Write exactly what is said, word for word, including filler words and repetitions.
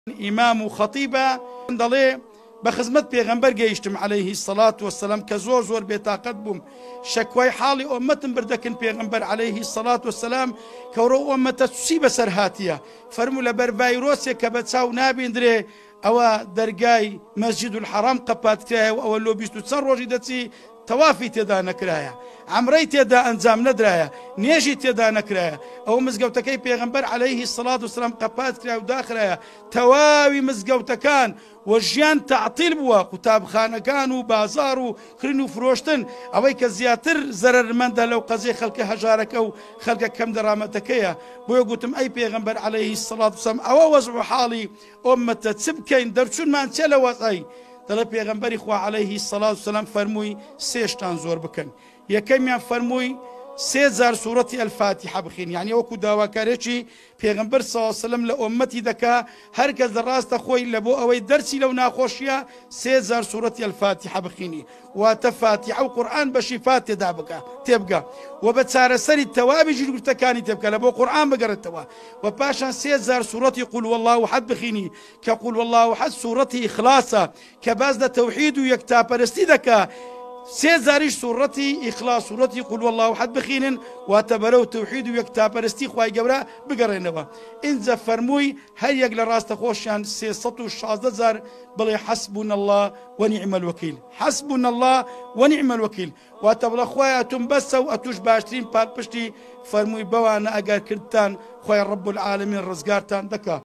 إمام وخطيبة دلي بخزمت بيغمبر جيشتم عليه الصلاة والسلام كزور زور بيطاقت بوم شكوي حالي أمة بردكن بيغمبر عليه الصلاة والسلام كورو أمة تصيب سرهاتية فرمو لبر فيروسي كبتساو نابين دري أو درجاي مسجد الحرام قبات كرايا أو اللو بيستو تصر وجدتي توافي تدا نكرايا عمري تدا أنزام ندرايا نيجي تدا نكرايا أو مزقوتكي بيغمبر عليه الصلاة والسلام قبات كرايا وداخرايا تواوي مزقوتكان وجيان تعطيل بوا قطاب خانه كانوا بازارو خرينو فروشتن اويك زياتر زرر من ده لو قضي خلق هجارك او خلق كم درامتكيا بو قلتم اي بيغمبر عليه الصلاه والسلام او وضع حالي امه تسبكين درشون ما انت لوصاي دل بيغمبر اخوا عليه الصلاه والسلام فرموي سيشتان زور بكن يا كم فرموي سيزار سورة الفاتحة بخين يعني وكو داوا كاريشي پیغمبر صلى الله عليه وسلم لأمتي دكا هركز دراست خوي لبو اوي درسي لو ناخوشيا سيزار سورة الفاتحة بخيني وتفاتحة وقرآن بشفات تدابكا تبقى وبتسار سري التوابي جلو تكاني تبقى لبو قرآن بقر التوا وباشا سيزار سورة قل والله وحد بخيني كقول والله وحد سورة إخلاصا كبازد توحيد ويكتاب برستي دكا سيزاريش سورتي إخلاص سورتي قل والله أحد بخين واتبرو توحيد ويكتاب برستي خواي جبرا بقرينوا إنزا فرموي هيا قل راست خوشان سي سطو الشازدة زار بلي حسبنا الله ونعم الوكيل حسبنا الله ونعم الوكيل واتبلا خوايا تنبسوا أتوش باشترين بال بشتي فرموي بوانا أقار كردتان خوايا رب العالمين رزقارتان دكا